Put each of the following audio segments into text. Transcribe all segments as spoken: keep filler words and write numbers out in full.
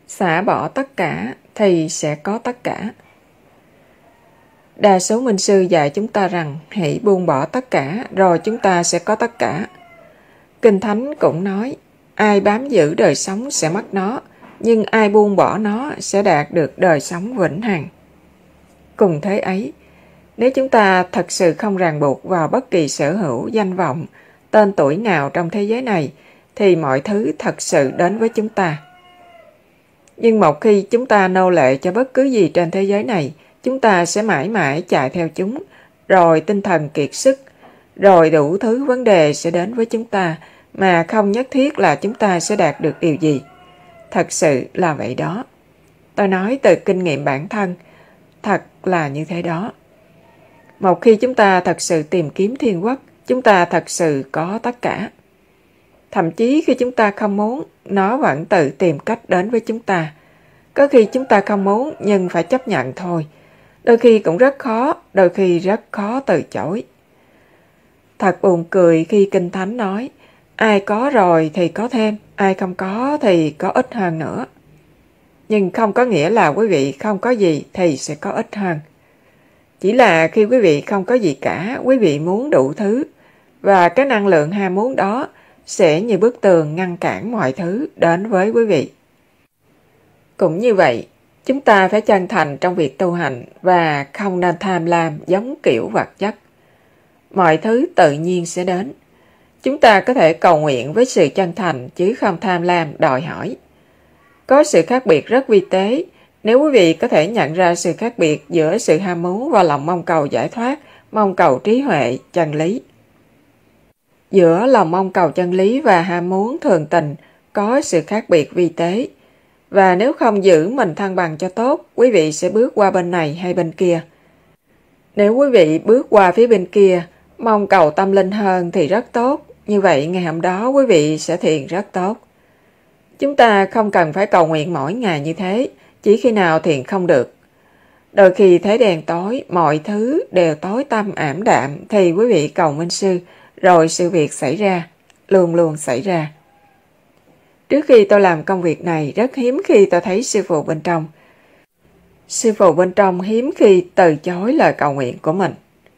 xả bỏ tất cả thì sẽ có tất cả. Đa số minh sư dạy chúng ta rằng hãy buông bỏ tất cả rồi chúng ta sẽ có tất cả. Kinh Thánh cũng nói, ai bám giữ đời sống sẽ mất nó, nhưng ai buông bỏ nó sẽ đạt được đời sống vĩnh hằng. Cùng thế ấy, nếu chúng ta thật sự không ràng buộc vào bất kỳ sở hữu, danh vọng, tên tuổi nào trong thế giới này, thì mọi thứ thật sự đến với chúng ta. Nhưng một khi chúng ta nô lệ cho bất cứ gì trên thế giới này, chúng ta sẽ mãi mãi chạy theo chúng, rồi tinh thần kiệt sức, rồi đủ thứ vấn đề sẽ đến với chúng ta, mà không nhất thiết là chúng ta sẽ đạt được điều gì. Thật sự là vậy đó. Tôi nói từ kinh nghiệm bản thân, thật là như thế đó. Một khi chúng ta thật sự tìm kiếm thiên quốc, chúng ta thật sự có tất cả. Thậm chí khi chúng ta không muốn, nó vẫn tự tìm cách đến với chúng ta. Có khi chúng ta không muốn nhưng phải chấp nhận thôi. Đôi khi cũng rất khó, đôi khi rất khó từ chối. Thật buồn cười khi Kinh Thánh nói, ai có rồi thì có thêm, ai không có thì có ít hơn nữa. Nhưng không có nghĩa là quý vị không có gì thì sẽ có ít hơn. Chỉ là khi quý vị không có gì cả, quý vị muốn đủ thứ, và cái năng lượng ham muốn đó sẽ như bức tường ngăn cản mọi thứ đến với quý vị. Cũng như vậy, chúng ta phải chân thành trong việc tu hành và không nên tham lam giống kiểu vật chất. Mọi thứ tự nhiên sẽ đến. Chúng ta có thể cầu nguyện với sự chân thành chứ không tham lam đòi hỏi. Có sự khác biệt rất vi tế. Nếu quý vị có thể nhận ra sự khác biệt giữa sự ham muốn và lòng mong cầu giải thoát, mong cầu trí huệ, chân lý. Giữa lòng mong cầu chân lý và ham muốn thường tình có sự khác biệt vi tế. Và nếu không giữ mình thăng bằng cho tốt, quý vị sẽ bước qua bên này hay bên kia. Nếu quý vị bước qua phía bên kia, mong cầu tâm linh hơn thì rất tốt. Như vậy ngày hôm đó quý vị sẽ thiền rất tốt. Chúng ta không cần phải cầu nguyện mỗi ngày như thế, chỉ khi nào thiền không được. Đôi khi thấy đèn tối, mọi thứ đều tối tăm ảm đạm thì quý vị cầu minh sư, rồi sự việc xảy ra, luôn luôn xảy ra. Trước khi tôi làm công việc này, rất hiếm khi tôi thấy sư phụ bên trong. Sư phụ bên trong hiếm khi từ chối lời cầu nguyện của mình.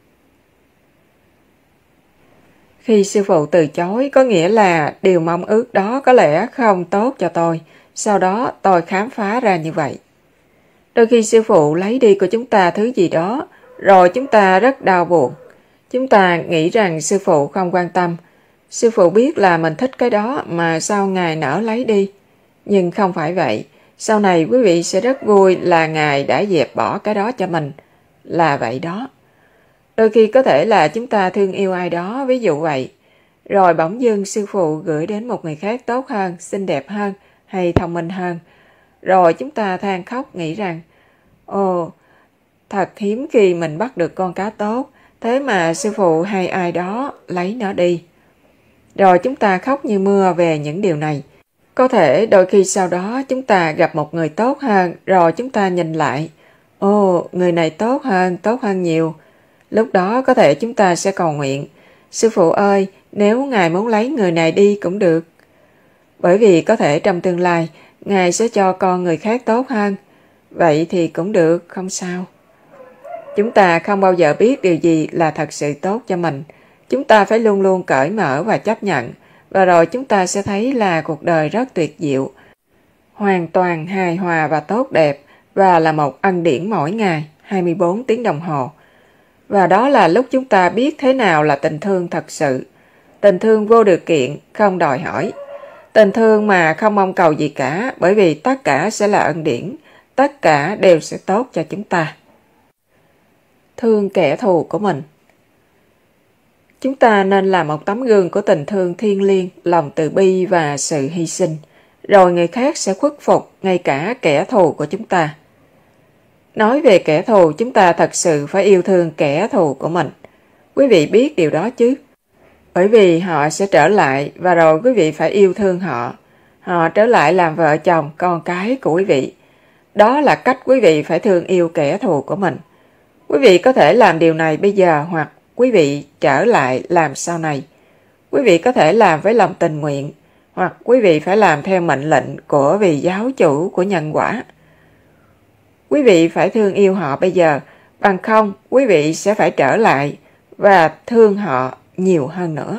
Khi sư phụ từ chối có nghĩa là điều mong ước đó có lẽ không tốt cho tôi. Sau đó tôi khám phá ra như vậy. Đôi khi sư phụ lấy đi của chúng ta thứ gì đó, rồi chúng ta rất đau buồn. Chúng ta nghĩ rằng sư phụ không quan tâm. Sư phụ biết là mình thích cái đó mà sao Ngài nỡ lấy đi. Nhưng không phải vậy. Sau này quý vị sẽ rất vui là Ngài đã dẹp bỏ cái đó cho mình. Là vậy đó. Đôi khi có thể là chúng ta thương yêu ai đó, ví dụ vậy. Rồi bỗng dưng sư phụ gửi đến một người khác tốt hơn, xinh đẹp hơn hay thông minh hơn. Rồi chúng ta than khóc nghĩ rằng, ồ, thật hiếm khi mình bắt được con cá tốt, thế mà sư phụ hay ai đó lấy nó đi. Rồi chúng ta khóc như mưa về những điều này. Có thể đôi khi sau đó chúng ta gặp một người tốt hơn, rồi chúng ta nhìn lại, ồ, người này tốt hơn, tốt hơn nhiều. Lúc đó có thể chúng ta sẽ cầu nguyện, sư phụ ơi, nếu Ngài muốn lấy người này đi cũng được. Bởi vì có thể trong tương lai, Ngài sẽ cho con người khác tốt hơn. Vậy thì cũng được, không sao. Chúng ta không bao giờ biết điều gì là thật sự tốt cho mình. Chúng ta phải luôn luôn cởi mở và chấp nhận. Và rồi chúng ta sẽ thấy là cuộc đời rất tuyệt diệu, hoàn toàn hài hòa và tốt đẹp, và là một ân điển mỗi ngày, hai mươi bốn tiếng đồng hồ. Và đó là lúc chúng ta biết thế nào là tình thương thật sự. Tình thương vô điều kiện, không đòi hỏi. Tình thương mà không mong cầu gì cả, bởi vì tất cả sẽ là ân điển, tất cả đều sẽ tốt cho chúng ta. Thương kẻ thù của mình. Chúng ta nên là một tấm gương của tình thương thiêng liêng, lòng từ bi và sự hy sinh. Rồi người khác sẽ khuất phục ngay cả kẻ thù của chúng ta. Nói về kẻ thù, chúng ta thật sự phải yêu thương kẻ thù của mình. Quý vị biết điều đó chứ? Bởi vì họ sẽ trở lại và rồi quý vị phải yêu thương họ. Họ trở lại làm vợ chồng, con cái của quý vị. Đó là cách quý vị phải thương yêu kẻ thù của mình. Quý vị có thể làm điều này bây giờ hoặc quý vị trở lại làm sau này. Quý vị có thể làm với lòng tình nguyện, hoặc quý vị phải làm theo mệnh lệnh của vị giáo chủ của nhân quả. Quý vị phải thương yêu họ bây giờ, bằng không quý vị sẽ phải trở lại và thương họ nhiều hơn nữa.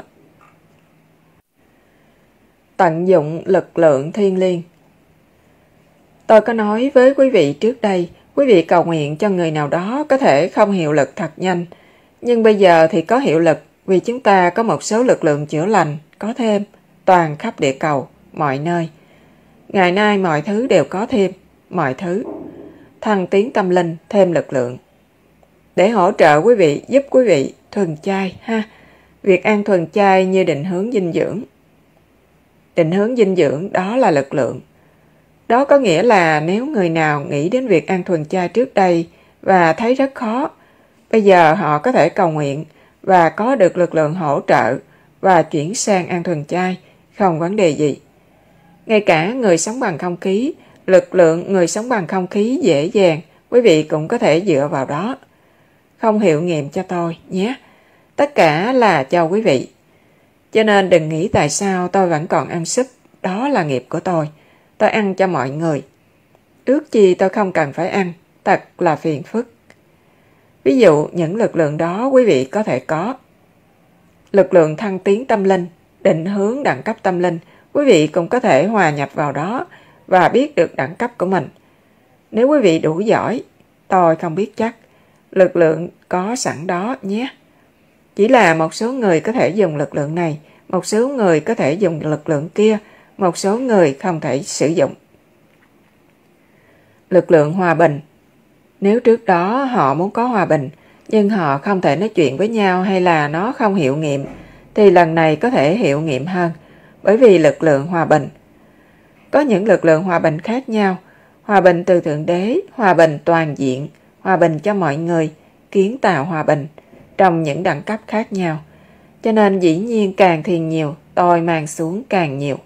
Tận dụng lực lượng thiêng liêng. Tôi có nói với quý vị trước đây, quý vị cầu nguyện cho người nào đó có thể không hiệu lực thật nhanh, nhưng bây giờ thì có hiệu lực vì chúng ta có một số lực lượng chữa lành, có thêm, toàn khắp địa cầu, mọi nơi. Ngày nay mọi thứ đều có thêm, mọi thứ. Thăng tiến tâm linh, thêm lực lượng. Để hỗ trợ quý vị, giúp quý vị thuần chay ha. Việc ăn thuần chay như định hướng dinh dưỡng. Định hướng dinh dưỡng đó là lực lượng. Đó có nghĩa là nếu người nào nghĩ đến việc ăn thuần chay trước đây và thấy rất khó, bây giờ họ có thể cầu nguyện và có được lực lượng hỗ trợ và chuyển sang ăn thuần chay, không vấn đề gì. Ngay cả người sống bằng không khí, lực lượng người sống bằng không khí dễ dàng, quý vị cũng có thể dựa vào đó. Không hiệu nghiệm cho tôi nhé. Tất cả là cho quý vị. Cho nên đừng nghĩ tại sao tôi vẫn còn ăn súp, đó là nghiệp của tôi. Tôi ăn cho mọi người. Ước chi tôi không cần phải ăn, thật là phiền phức. Ví dụ những lực lượng đó quý vị có thể có. Lực lượng thăng tiến tâm linh, định hướng đẳng cấp tâm linh, quý vị cũng có thể hòa nhập vào đó và biết được đẳng cấp của mình. Nếu quý vị đủ giỏi, tôi không biết chắc, lực lượng có sẵn đó nhé. Chỉ là một số người có thể dùng lực lượng này, một số người có thể dùng lực lượng kia, một số người không thể sử dụng. Lực lượng hòa bình. Nếu trước đó họ muốn có hòa bình, nhưng họ không thể nói chuyện với nhau hay là nó không hiệu nghiệm, thì lần này có thể hiệu nghiệm hơn, bởi vì lực lượng hòa bình. Có những lực lượng hòa bình khác nhau, hòa bình từ Thượng Đế, hòa bình toàn diện, hòa bình cho mọi người, kiến tạo hòa bình, trong những đẳng cấp khác nhau. Cho nên dĩ nhiên càng thiền nhiều, tôi mang xuống càng nhiều.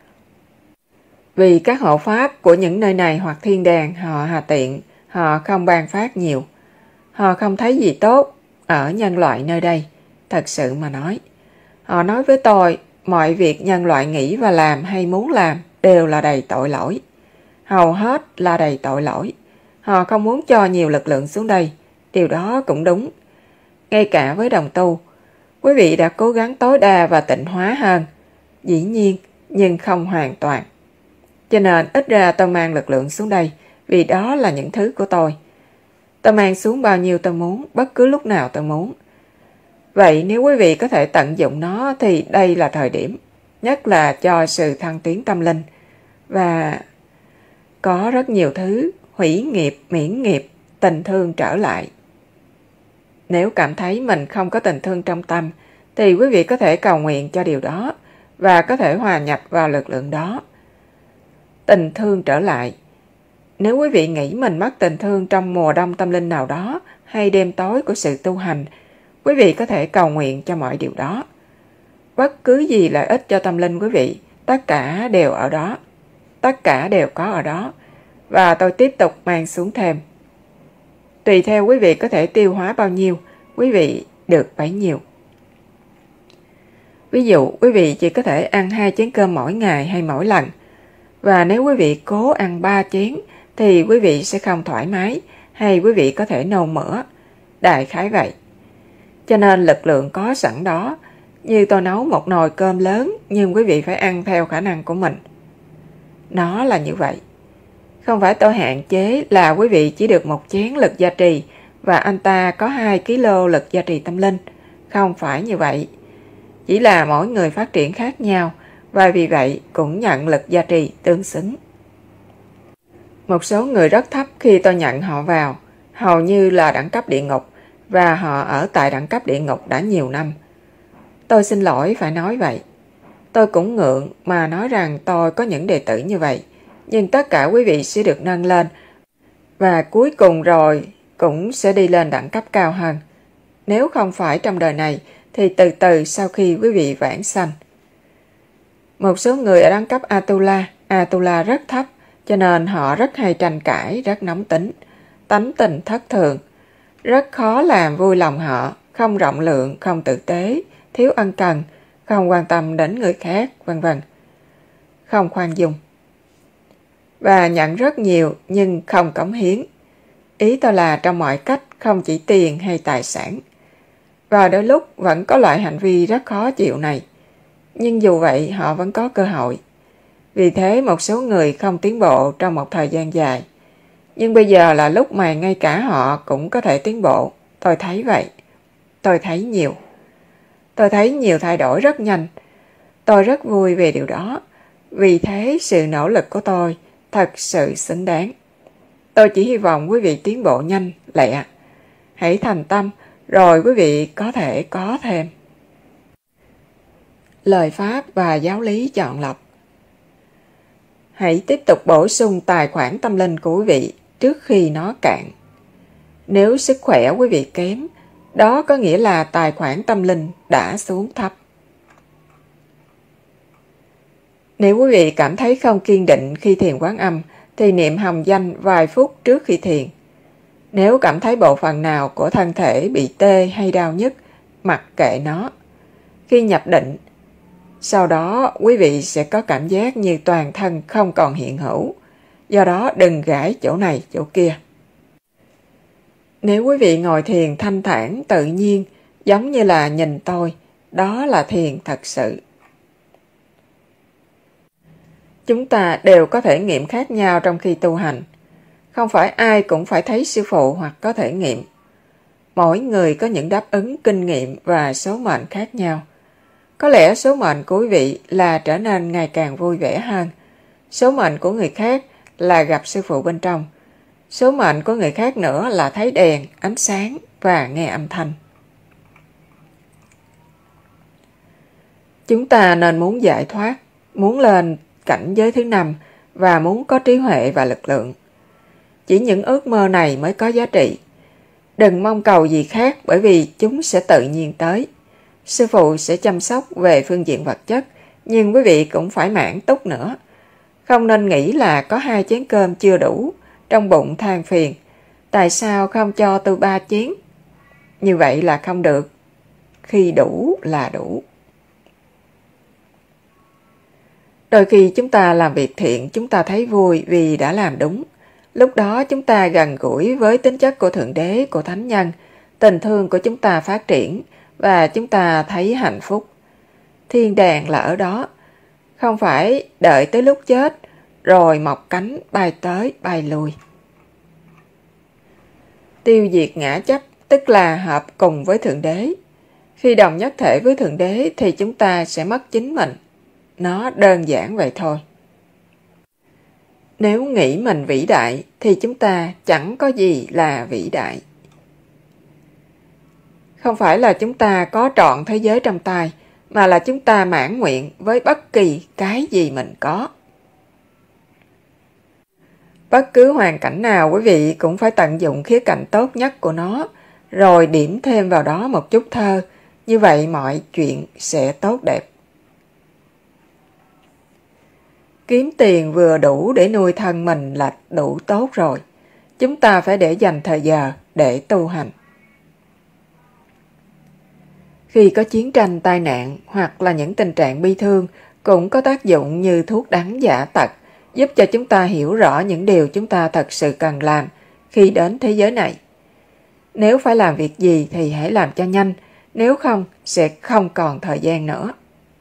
Vì các hộ pháp của những nơi này hoặc thiên đàng họ hà tiện, họ không ban phát nhiều. Họ không thấy gì tốt ở nhân loại nơi đây, thật sự mà nói. Họ nói với tôi, mọi việc nhân loại nghĩ và làm hay muốn làm đều là đầy tội lỗi. Hầu hết là đầy tội lỗi. Họ không muốn cho nhiều lực lượng xuống đây. Điều đó cũng đúng. Ngay cả với đồng tu, quý vị đã cố gắng tối đa và tịnh hóa hơn. Dĩ nhiên, nhưng không hoàn toàn. Cho nên ít ra tôi mang lực lượng xuống đây, vì đó là những thứ của tôi. Tôi mang xuống bao nhiêu tôi muốn, bất cứ lúc nào tôi muốn. Vậy nếu quý vị có thể tận dụng nó thì đây là thời điểm, nhất là cho sự thăng tiến tâm linh. Và có rất nhiều thứ hủy nghiệp, miễn nghiệp, tình thương trở lại. Nếu cảm thấy mình không có tình thương trong tâm, thì quý vị có thể cầu nguyện cho điều đó và có thể hòa nhập vào lực lượng đó. Tình thương trở lại. Nếu quý vị nghĩ mình mất tình thương trong mùa đông tâm linh nào đó hay đêm tối của sự tu hành, quý vị có thể cầu nguyện cho mọi điều đó. Bất cứ gì lợi ích cho tâm linh quý vị, tất cả đều ở đó. Tất cả đều có ở đó. Và tôi tiếp tục mang xuống thêm. Tùy theo quý vị có thể tiêu hóa bao nhiêu, quý vị được bấy nhiêu. Ví dụ, quý vị chỉ có thể ăn hai chén cơm mỗi ngày hay mỗi lần. Và nếu quý vị cố ăn ba chén, thì quý vị sẽ không thoải mái, hay quý vị có thể nôn mửa. Đại khái vậy. Cho nên lực lượng có sẵn đó. Như tôi nấu một nồi cơm lớn, nhưng quý vị phải ăn theo khả năng của mình. Nó là như vậy. Không phải tôi hạn chế là quý vị chỉ được một chén lực gia trì và anh ta có hai ki lô lực gia trì tâm linh. Không phải như vậy. Chỉ là mỗi người phát triển khác nhau và vì vậy cũng nhận lực gia trì tương xứng. Một số người rất thấp khi tôi nhận họ vào, hầu như là đẳng cấp địa ngục và họ ở tại đẳng cấp địa ngục đã nhiều năm. Tôi xin lỗi phải nói vậy. Tôi cũng ngượng mà nói rằng tôi có những đệ tử như vậy, nhưng tất cả quý vị sẽ được nâng lên và cuối cùng rồi cũng sẽ đi lên đẳng cấp cao hơn. Nếu không phải trong đời này thì từ từ sau khi quý vị vãng sanh. Một số người ở đẳng cấp Atula, Atula rất thấp, cho nên họ rất hay tranh cãi, rất nóng tính, tánh tình thất thường, rất khó làm vui lòng họ, không rộng lượng, không tử tế, thiếu ân cần, không quan tâm đến người khác, vân vân. không khoan dung. Và nhận rất nhiều nhưng không cống hiến. Ý tôi là trong mọi cách, không chỉ tiền hay tài sản. Và đôi lúc vẫn có loại hành vi rất khó chịu này. Nhưng dù vậy họ vẫn có cơ hội. Vì thế một số người không tiến bộ trong một thời gian dài. Nhưng bây giờ là lúc mà ngay cả họ cũng có thể tiến bộ. Tôi thấy vậy. Tôi thấy nhiều. Tôi thấy nhiều thay đổi rất nhanh. Tôi rất vui về điều đó. Vì thế sự nỗ lực của tôi thật sự xứng đáng. Tôi chỉ hy vọng quý vị tiến bộ nhanh, lẹ. Hãy thành tâm, rồi quý vị có thể có thêm. Lời Pháp và giáo lý chọn lọc. Hãy tiếp tục bổ sung tài khoản tâm linh của quý vị trước khi nó cạn. Nếu sức khỏe quý vị kém, đó có nghĩa là tài khoản tâm linh đã xuống thấp. Nếu quý vị cảm thấy không kiên định khi thiền Quán Âm, thì niệm hồng danh vài phút trước khi thiền. Nếu cảm thấy bộ phận nào của thân thể bị tê hay đau nhức, mặc kệ nó. Khi nhập định, sau đó quý vị sẽ có cảm giác như toàn thân không còn hiện hữu. Do đó đừng gãi chỗ này chỗ kia. Nếu quý vị ngồi thiền thanh thản tự nhiên, giống như là nhìn tôi, đó là thiền thật sự. Chúng ta đều có thể nghiệm khác nhau trong khi tu hành. Không phải ai cũng phải thấy sư phụ hoặc có thể nghiệm. Mỗi người có những đáp ứng kinh nghiệm và số mệnh khác nhau. Có lẽ số mệnh của quý vị là trở nên ngày càng vui vẻ hơn. Số mệnh của người khác là gặp sư phụ bên trong. Số mệnh của người khác nữa là thấy đèn, ánh sáng và nghe âm thanh. Chúng ta nên muốn giải thoát, muốn lên cảnh giới thứ năm và muốn có trí huệ và lực lượng. Chỉ những ước mơ này mới có giá trị. Đừng mong cầu gì khác bởi vì chúng sẽ tự nhiên tới. Sư phụ sẽ chăm sóc về phương diện vật chất, nhưng quý vị cũng phải mãn túc nữa. Không nên nghĩ là có hai chén cơm chưa đủ, trong bụng than phiền. Tại sao không cho tôi ba chén? Như vậy là không được. Khi đủ là đủ. Đôi khi chúng ta làm việc thiện, chúng ta thấy vui vì đã làm đúng. Lúc đó chúng ta gần gũi với tính chất của Thượng Đế, của Thánh Nhân. Tình thương của chúng ta phát triển và chúng ta thấy hạnh phúc. Thiên đàng là ở đó. Không phải đợi tới lúc chết rồi mọc cánh bay tới bay lui. Tiêu diệt ngã chấp tức là hợp cùng với Thượng Đế. Khi đồng nhất thể với Thượng Đế thì chúng ta sẽ mất chính mình. Nó đơn giản vậy thôi. Nếu nghĩ mình vĩ đại thì chúng ta chẳng có gì là vĩ đại. Không phải là chúng ta có trọn thế giới trong tay, mà là chúng ta mãn nguyện với bất kỳ cái gì mình có. Bất cứ hoàn cảnh nào quý vị cũng phải tận dụng khía cạnh tốt nhất của nó, rồi điểm thêm vào đó một chút thơ. Như vậy mọi chuyện sẽ tốt đẹp. Kiếm tiền vừa đủ để nuôi thân mình là đủ tốt rồi. Chúng ta phải để dành thời giờ để tu hành. Khi có chiến tranh, tai nạn hoặc là những tình trạng bi thương cũng có tác dụng như thuốc đắng giả tật, giúp cho chúng ta hiểu rõ những điều chúng ta thật sự cần làm khi đến thế giới này. Nếu phải làm việc gì thì hãy làm cho nhanh, nếu không sẽ không còn thời gian nữa.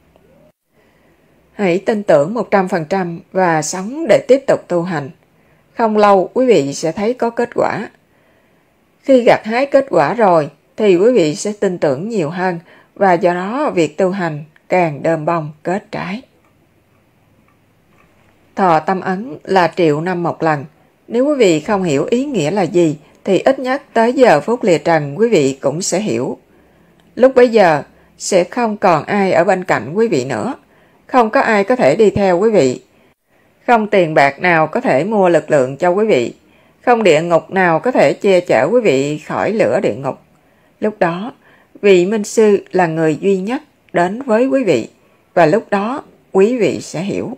Hãy tin tưởng một trăm phần trăm và sống để tiếp tục tu hành. Không lâu quý vị sẽ thấy có kết quả. Khi gặt hái kết quả rồi thì quý vị sẽ tin tưởng nhiều hơn và do đó việc tu hành càng đơm bông kết trái. Thọ tâm ấn là triệu năm một lần. Nếu quý vị không hiểu ý nghĩa là gì thì ít nhất tới giờ phút lìa trần quý vị cũng sẽ hiểu. Lúc bấy giờ sẽ không còn ai ở bên cạnh quý vị nữa. Không có ai có thể đi theo quý vị. Không tiền bạc nào có thể mua lực lượng cho quý vị. Không địa ngục nào có thể che chở quý vị khỏi lửa địa ngục. Lúc đó, vị Minh Sư là người duy nhất đến với quý vị. Và lúc đó, quý vị sẽ hiểu.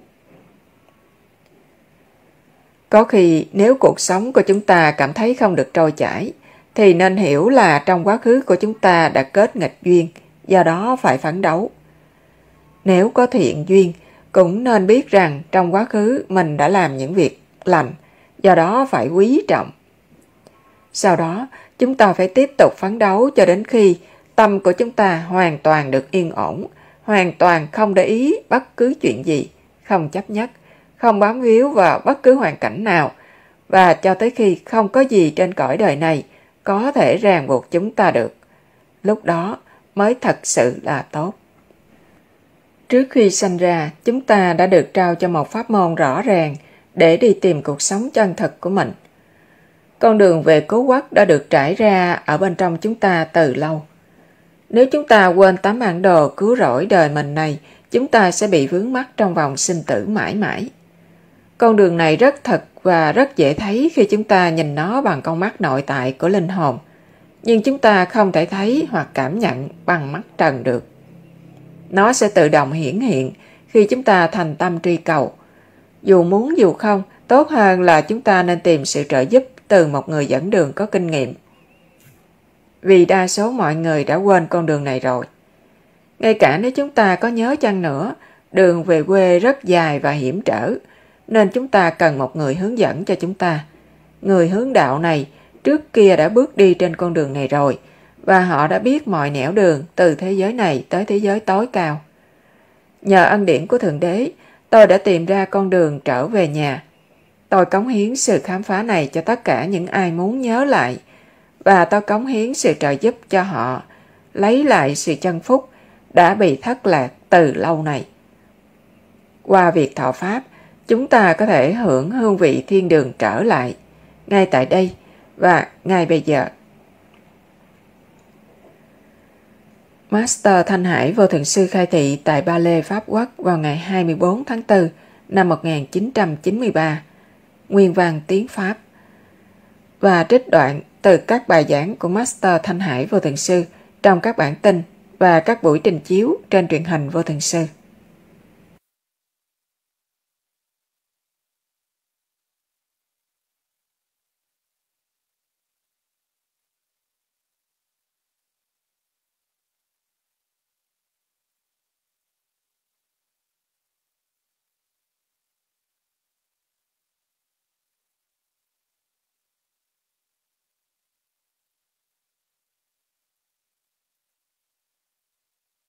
Có khi nếu cuộc sống của chúng ta cảm thấy không được trôi chảy, thì nên hiểu là trong quá khứ của chúng ta đã kết nghịch duyên, do đó phải phấn đấu. Nếu có thiện duyên, cũng nên biết rằng trong quá khứ mình đã làm những việc lành, do đó phải quý trọng. Sau đó, chúng ta phải tiếp tục phấn đấu cho đến khi tâm của chúng ta hoàn toàn được yên ổn, hoàn toàn không để ý bất cứ chuyện gì, không chấp nhất, không bám víu vào bất cứ hoàn cảnh nào, và cho tới khi không có gì trên cõi đời này có thể ràng buộc chúng ta được. Lúc đó mới thật sự là tốt. Trước khi sanh ra, chúng ta đã được trao cho một pháp môn rõ ràng để đi tìm cuộc sống chân thực của mình. Con đường về cứu quốc đã được trải ra ở bên trong chúng ta từ lâu. Nếu chúng ta quên tấm bản đồ cứu rỗi đời mình này, chúng ta sẽ bị vướng mắc trong vòng sinh tử mãi mãi. Con đường này rất thật và rất dễ thấy khi chúng ta nhìn nó bằng con mắt nội tại của linh hồn, nhưng chúng ta không thể thấy hoặc cảm nhận bằng mắt trần được. Nó sẽ tự động hiển hiện khi chúng ta thành tâm truy cầu. Dù muốn dù không, tốt hơn là chúng ta nên tìm sự trợ giúp từ một người dẫn đường có kinh nghiệm. Vì đa số mọi người đã quên con đường này rồi. Ngay cả nếu chúng ta có nhớ chăng nữa, đường về quê rất dài và hiểm trở, nên chúng ta cần một người hướng dẫn cho chúng ta. Người hướng đạo này trước kia đã bước đi trên con đường này rồi, và họ đã biết mọi nẻo đường từ thế giới này tới thế giới tối cao. Nhờ ân điển của Thượng Đế, tôi đã tìm ra con đường trở về nhà. Tôi cống hiến sự khám phá này cho tất cả những ai muốn nhớ lại, và tôi cống hiến sự trợ giúp cho họ lấy lại sự chân phúc đã bị thất lạc từ lâu này. Qua việc thọ Pháp, chúng ta có thể hưởng hương vị thiên đường trở lại, ngay tại đây và ngay bây giờ. Master Thanh Hải Vô Thượng Sư khai thị tại Ba Lê Pháp Quốc vào ngày hai mươi bốn tháng tư năm một nghìn chín trăm chín mươi ba, nguyên văn tiếng Pháp, và trích đoạn từ các bài giảng của Master Thanh Hải Vô Thượng Sư trong các bản tin và các buổi trình chiếu trên truyền hình Vô Thượng Sư.